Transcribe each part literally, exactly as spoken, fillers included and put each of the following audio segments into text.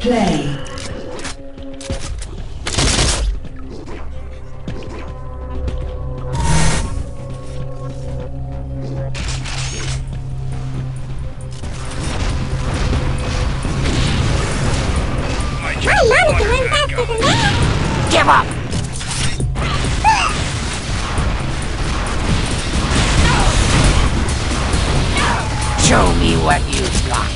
Play. Give up! Show me what you've got.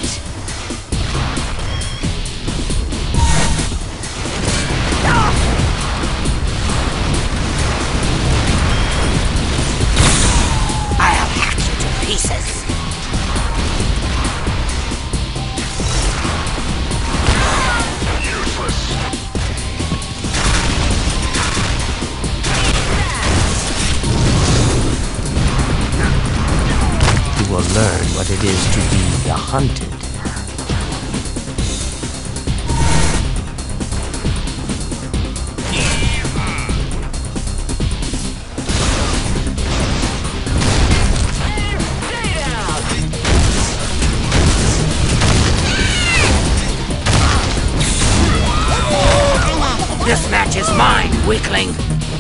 I'll hack you to pieces. Learn what it is to be the hunted. This match is mine, weakling.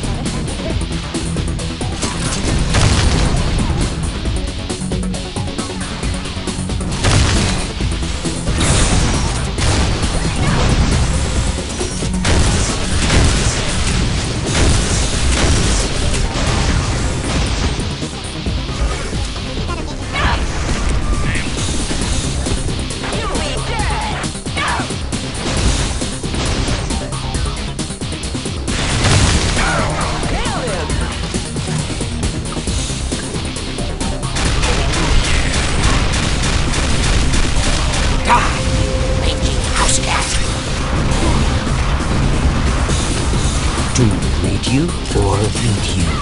You or eat you.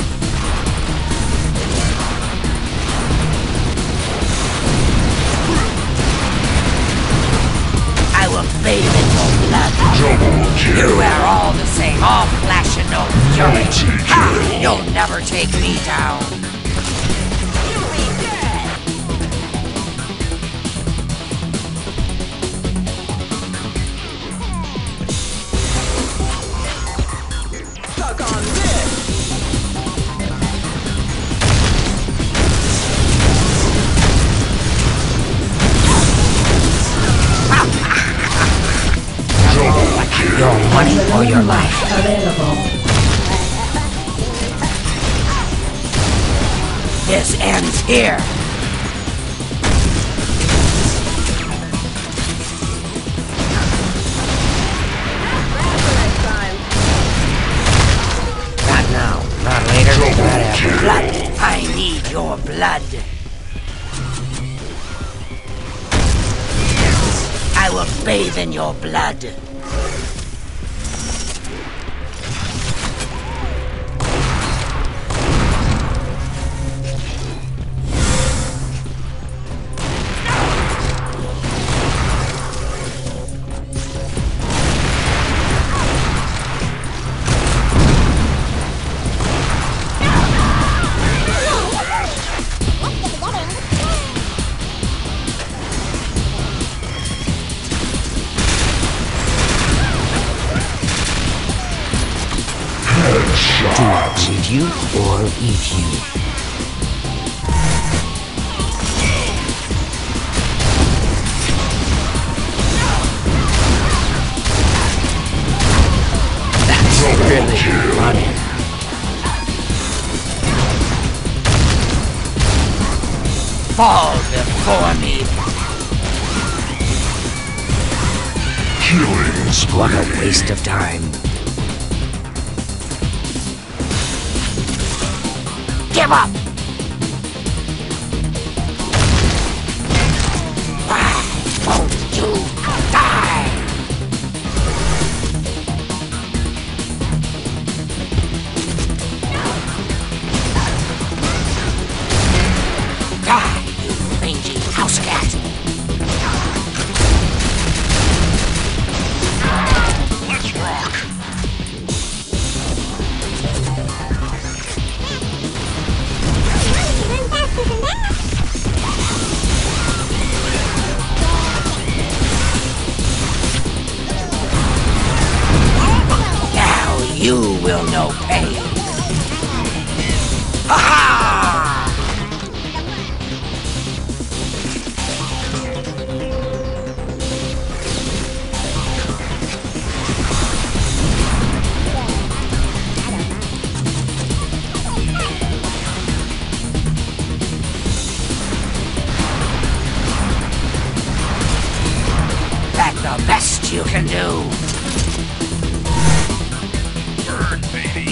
I will bathe in your blood. You are all the same, all flash and no fury. Ha! You'll never take me down. Your money or your life. Available. This ends here. Not now, not later, not after. Blood. I need your blood. I will bathe in your blood. Do I bleed you or eat you? That's really funny. Fall before me. Killing spree. What a waste of time. Give up! Why won't you die? Die, you mangy house cat! Let's rock! you will know pain. Ha ha! That's the best you can do. Burn, baby.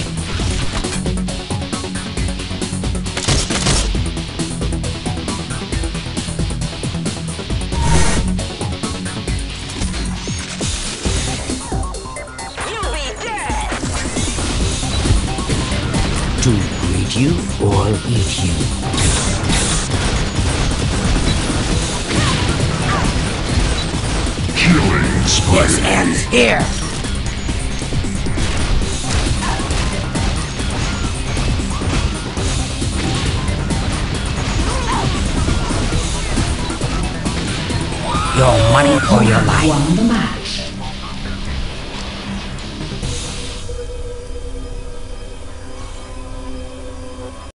You'll be dead. To greet you or eat you. Killing spree. This ends here. Your money or your life. Won the match.